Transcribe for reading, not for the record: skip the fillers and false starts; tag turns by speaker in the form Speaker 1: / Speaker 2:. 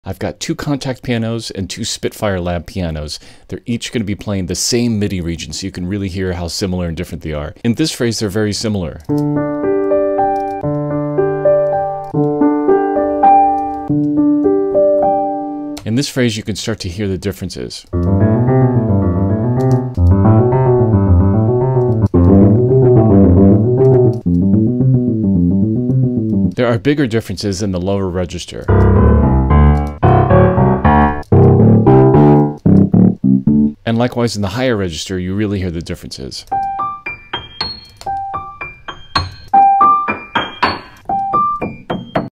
Speaker 1: I've got 2 Kontakt pianos and 2 Spitfire lab pianos. They're each going to be playing the same MIDI region, so you can really hear how similar and different they are. In this phrase, they're very similar. In this phrase, you can start to hear the differences. There are bigger differences in the lower register. And likewise in the higher register, you really hear the differences.